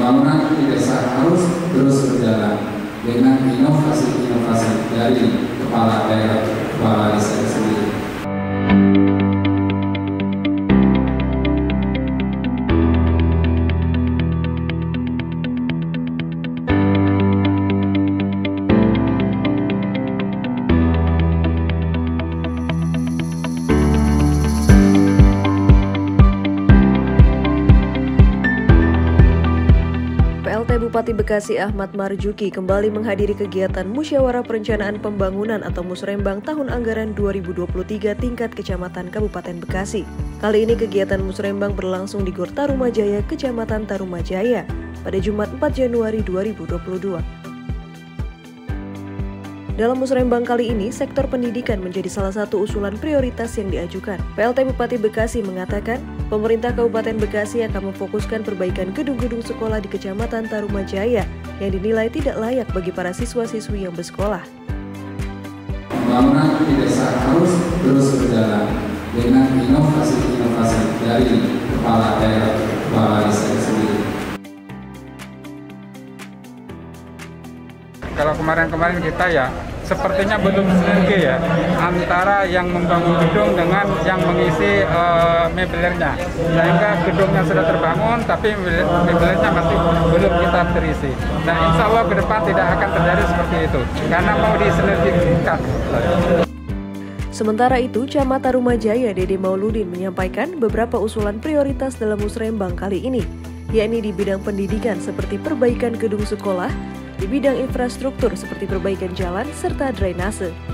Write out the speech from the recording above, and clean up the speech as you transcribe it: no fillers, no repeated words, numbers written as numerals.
Pembangunan di desa harus terus berjalan dengan inovasi-inovasi dari kepala daerah, kepala desa sendiri. PLT Bupati Bekasi Ahmad Marjuki kembali menghadiri kegiatan Musyawarah Perencanaan Pembangunan atau Musrembang tahun anggaran 2023 tingkat Kecamatan Kabupaten Bekasi. Kali ini kegiatan Musrembang berlangsung di Gor Tarumajaya, Kecamatan Tarumajaya pada Jumat 4 Januari 2022. Dalam musrembang kali ini, sektor pendidikan menjadi salah satu usulan prioritas yang diajukan. PLT Bupati Bekasi mengatakan, pemerintah Kabupaten Bekasi akan memfokuskan perbaikan gedung-gedung sekolah di Kecamatan Tarumajaya yang dinilai tidak layak bagi para siswa-siswi yang bersekolah. Pembangunan di desa harus terus berjalan dengan inovasi-inovasi dari kepala daerah, kepala desa sendiri. Kalau kemarin-kemarin kita ya sepertinya belum sinergi ya antara yang membangun gedung dengan yang mengisi mebelernya, sehingga gedungnya sudah terbangun tapi mebelernya masih belum kita terisi. Nah, insya Allah ke depan tidak akan terjadi seperti itu karena mau disinergikan. Sementara itu, Camat Tarumajaya Dede Mauludin menyampaikan beberapa usulan prioritas dalam musrembang kali ini, yakni di bidang pendidikan seperti perbaikan gedung sekolah, di bidang infrastruktur seperti perbaikan jalan serta drainase.